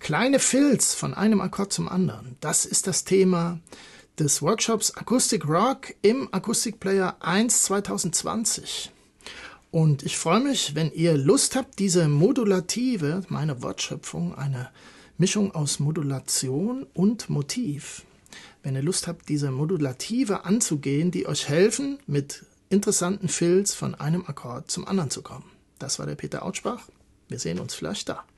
Kleine Filz von einem Akkord zum anderen. Das ist das Thema des Workshops Acoustic Rock im Acoustic Player 1 2020. Und ich freue mich, wenn ihr Lust habt, diese modulative, meine Wortschöpfung, eine Mischung aus Modulation und Motiv, wenn ihr Lust habt, diese Modulative anzugehen, die euch helfen, mit interessanten Filz von einem Akkord zum anderen zu kommen. Das war der Peter Autschbach. Wir sehen uns vielleicht da.